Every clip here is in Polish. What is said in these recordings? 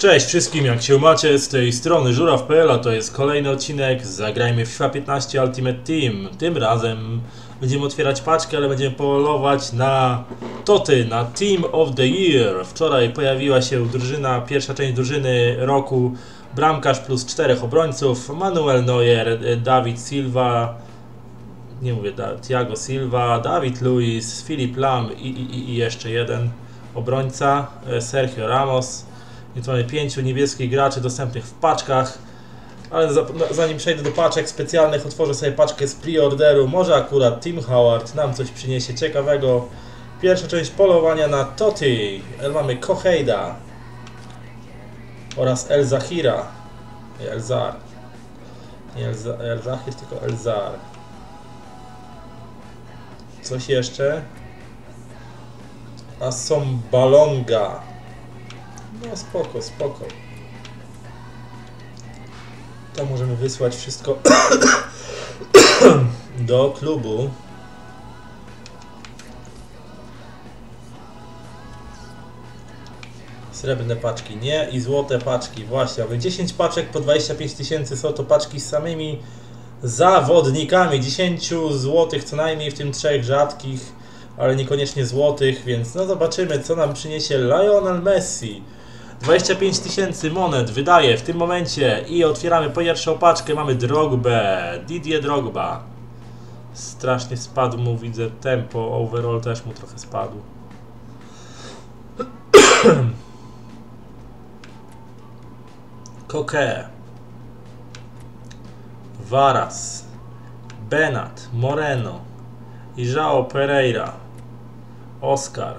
Cześć wszystkim, jak się macie, z tej strony Żuraw.pl, a to jest kolejny odcinek z Zagrajmy w FIFA 15 Ultimate Team. Tym razem będziemy otwierać paczkę, ale będziemy polować na Toty, na Team of the Year. Wczoraj pojawiła się drużyna, pierwsza część drużyny roku, bramkarz plus 4 obrońców, Manuel Neuer, David Silva, nie mówię, Thiago Silva, David Luiz, Philipp Lahm i jeszcze jeden obrońca, Sergio Ramos. Więc mamy 5 niebieskich graczy dostępnych w paczkach, ale zanim przejdę do paczek specjalnych, otworzę sobie paczkę z preorderu. Może akurat Tim Howard nam coś przyniesie ciekawego. Pierwsza część polowania na Toty. Mamy Kohejda oraz El Zahira. Nie Elzar. Nie El Zahir, tylko Elzar. Coś jeszcze? Asombalonga. No spoko, spoko. To możemy wysłać wszystko do klubu. Srebrne paczki nie i złote paczki. Właśnie, mamy 10 paczek po 25 000. Są to paczki z samymi zawodnikami. 10 złotych co najmniej, w tym 3 rzadkich, ale niekoniecznie złotych, więc no zobaczymy, co nam przyniesie Lionel Messi. 25 000 monet wydaje w tym momencie i otwieramy pierwszą paczkę. Mamy Drogbę, Didier Drogba. Strasznie spadł mu, widzę, tempo, overall też mu trochę spadł. Koke, Varas, Benat, Moreno i João Pereira, Oscar,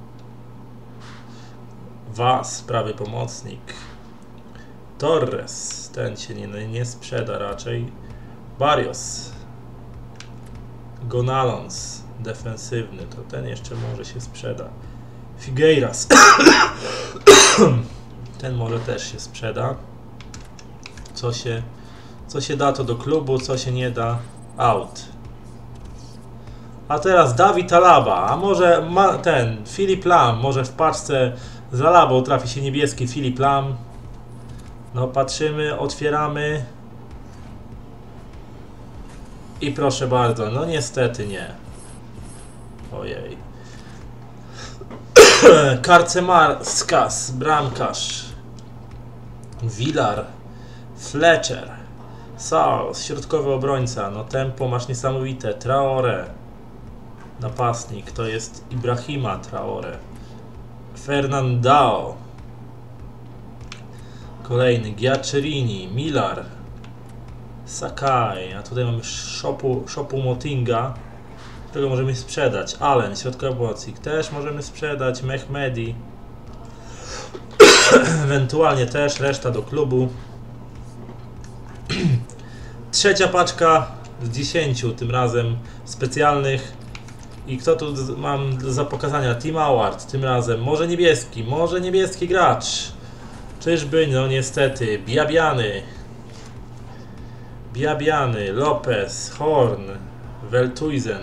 Was, prawy pomocnik, Torres, ten się nie sprzeda raczej, Barrios, Gonalons, defensywny, to ten jeszcze może się sprzeda, Figueiras, ten może też się sprzeda, co się da to do klubu, co się nie da out. A teraz David Alaba, a może ten Philipp Lahm, może w paczce z Alabą trafi się niebieski Philipp Lahm. No patrzymy, otwieramy. I proszę bardzo, no niestety nie. Ojej. Karcemarskas, bramkarz. Villar, Fletcher, Saul, środkowy obrońca. No tempo masz niesamowite. Traoré, napastnik, to jest Ibrahima Traoré. Fernandao, kolejny Giaccherini, Millar, Sakai, a tutaj mamy Shopu Motinga, którego możemy sprzedać. Allen, środkowy pomocnik, też możemy sprzedać. Mehmedi, ewentualnie też reszta do klubu. Trzecia paczka z 10 tym razem specjalnych. I kto tu mam za pokazania? Tim Howard tym razem. Może niebieski gracz. Czyżby? No niestety. Biabiany, Lopez, Horn, Veltuizen,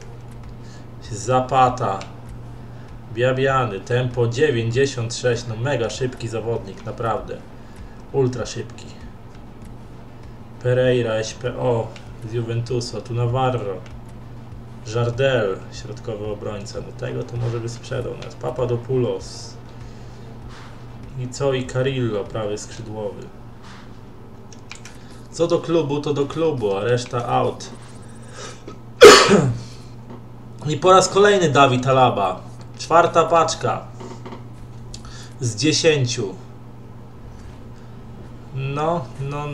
Zapata, Biabiany, tempo 96, no mega szybki zawodnik, naprawdę. Ultra szybki. Pereira, SPO z Juventusu, tu Navarro. Jardel, środkowy obrońca, no tego to może by sprzedał nawet. Papadopoulos. I co? I Carillo, prawy skrzydłowy. Co do klubu, to do klubu, a reszta out. I po raz kolejny David Alaba. Czwarta paczka z 10. No.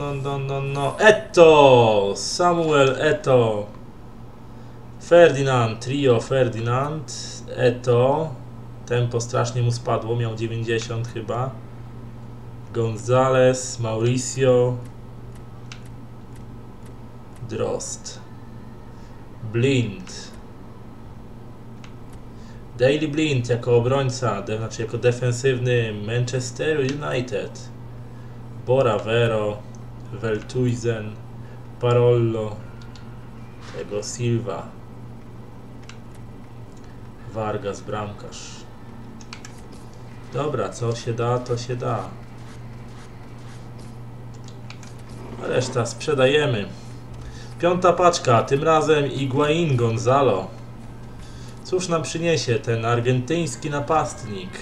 Eto'o! Samuel Eto'o. Ferdinand, trio Ferdinand, Eto'o. Tempo strasznie mu spadło, miał 90 chyba. Gonzalez, Mauricio, Drost, Blind, Daley Blind jako obrońca, znaczy jako defensywny Manchester United, Boravero, Veltuizen, Parollo, tego Silva, Vargas, bramkarz. Dobra, co się da, to się da. Reszta sprzedajemy. Piąta paczka, tym razem Higuaín Gonzalo. Cóż nam przyniesie ten argentyński napastnik?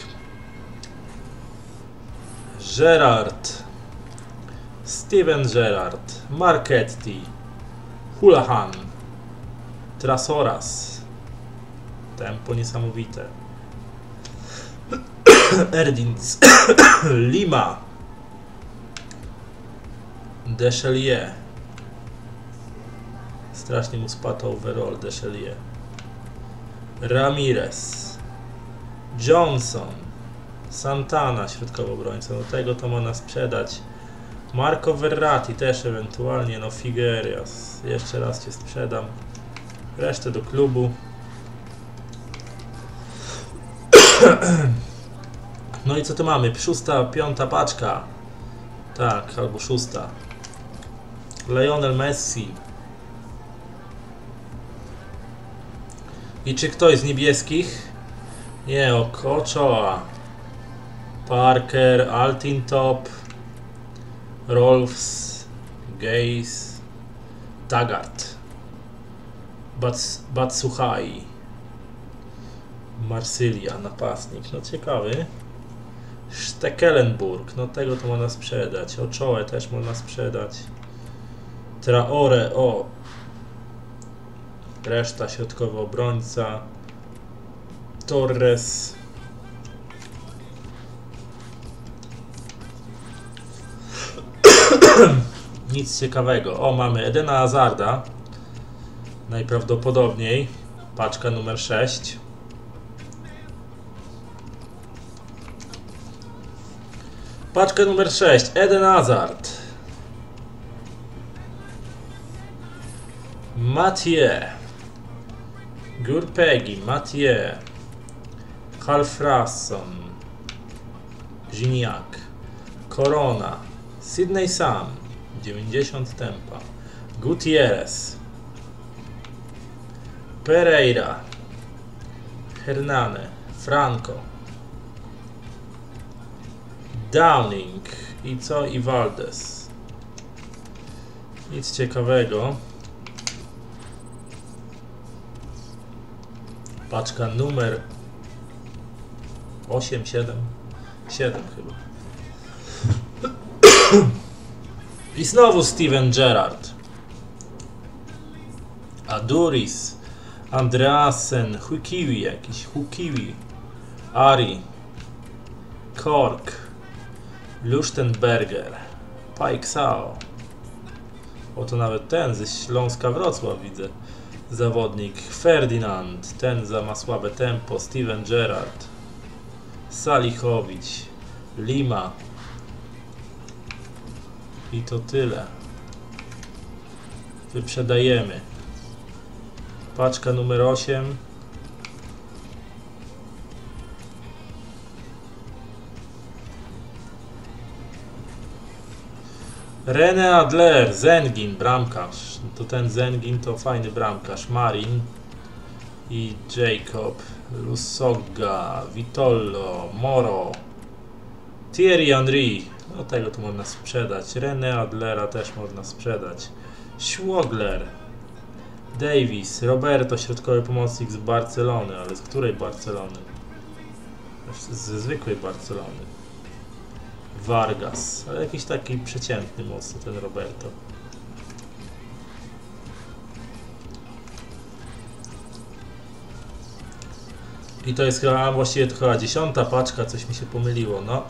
Gerrard, Steven Gerrard, Marchetti, Hulahan, Trasoras. Tempo niesamowite. Erdins, Lima, Deschelier. Strasznie mu spadł overall Deschelier. Ramirez, Johnson, Santana, środkowy obrońca. No tego to można sprzedać. Marco Verratti też ewentualnie. No Figueras. Jeszcze raz cię sprzedam. Resztę do klubu. No i co tu mamy? Szósta, piąta paczka. Tak, albo szósta. Lionel Messi. I czy ktoś z niebieskich? Nie, Ochoa. Parker, Altintop, Rolfs, Gaze, Taggart, Batsuhai, Marsylia, napastnik, no ciekawy. Stekelenburg, no tego to można sprzedać. Ochoę też można sprzedać. Traore, o. Reszta środkowy obrońca. Torres. Nic ciekawego. O, mamy Edena Hazarda. Najprawdopodobniej. Paczka numer 6. Paczka numer 6. Eden Hazard. Mathieu. Gurpegi. Mathieu. Halfrasson. Gignac. Corona. Sydney Sam. 90 tempa. Gutierrez. Pereira. Hernane. Franco. Downing. I co? I Valdez. Nic ciekawego. Paczka numer 8, 7. 7 chyba. I znowu Steven Gerrard. Aduris. Andreasen. Hukiwi jakiś. Hukiwi. Ari. Kork. Luchtenberger. Paiksao. Oto nawet ten ze Śląska Wrocław widzę. Zawodnik. Ferdinand. Ten za ma słabe tempo. Steven Gerrard. Salichowicz. Lima. I to tyle. Wyprzedajemy. Paczka numer 8. René Adler, Zengin, bramkarz. To ten Zengin to fajny bramkarz. Marin i Jacob, Lusogga, Vitollo, Moro, Thierry Henry. No tego tu można sprzedać. René Adlera też można sprzedać. Schwogler, Davis, Roberto, środkowy pomocnik z Barcelony. Ale z której Barcelony? Ze zwykłej Barcelony. Vargas, ale jakiś taki przeciętny mocno ten Roberto. I to jest chyba, właściwie to chyba 10. paczka, coś mi się pomyliło, no.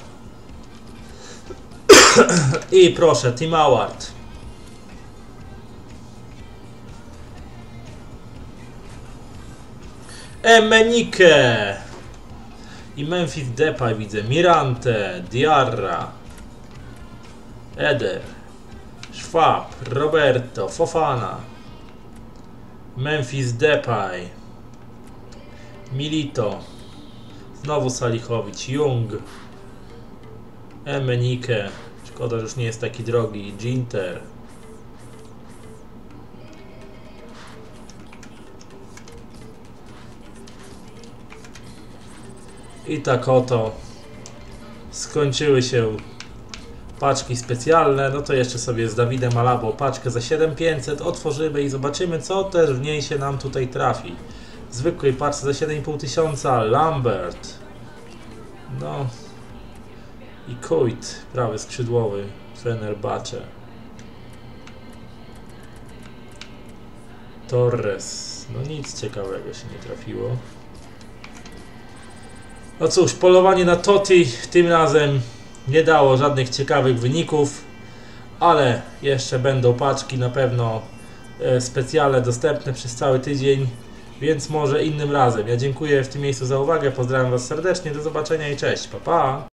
I proszę, Tim Howard. Emenike. I Memphis Depay widzę. Mirante, Diarra, Eder, Schwab, Roberto, Fofana, Memphis Depay, Milito, znowu Salichowicz, Jung, Emenike, szkoda, że już nie jest taki drogi, Ginter. I tak oto skończyły się paczki specjalne, no to jeszcze sobie z Dawidem Alabo paczkę za 7500 otworzymy i zobaczymy, co też w niej się nam tutaj trafi. W zwykłej paczce za 7500 Lambert. No i Kuyt, prawy skrzydłowy, Fenerbahce. Torres, no nic ciekawego się nie trafiło. No cóż, polowanie na Totti tym razem nie dało żadnych ciekawych wyników, ale jeszcze będą paczki na pewno specjalne dostępne przez cały tydzień, więc może innym razem. Ja dziękuję w tym miejscu za uwagę, pozdrawiam Was serdecznie, do zobaczenia i cześć, pa pa!